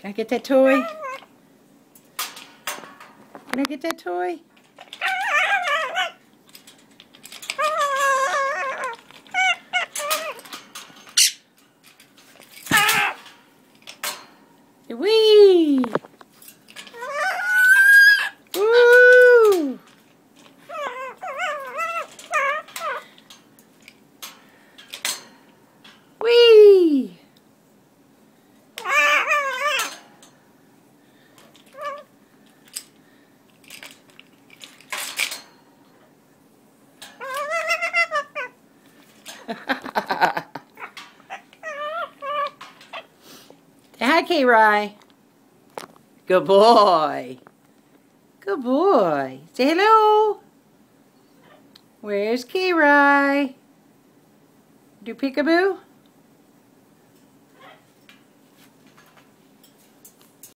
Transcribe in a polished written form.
Can I get that toy? Can I get that toy? Whee! Woo! Whee! Hi, K-Rye. Good boy. Good boy. Say hello. Where's K-Rye? Do peekaboo?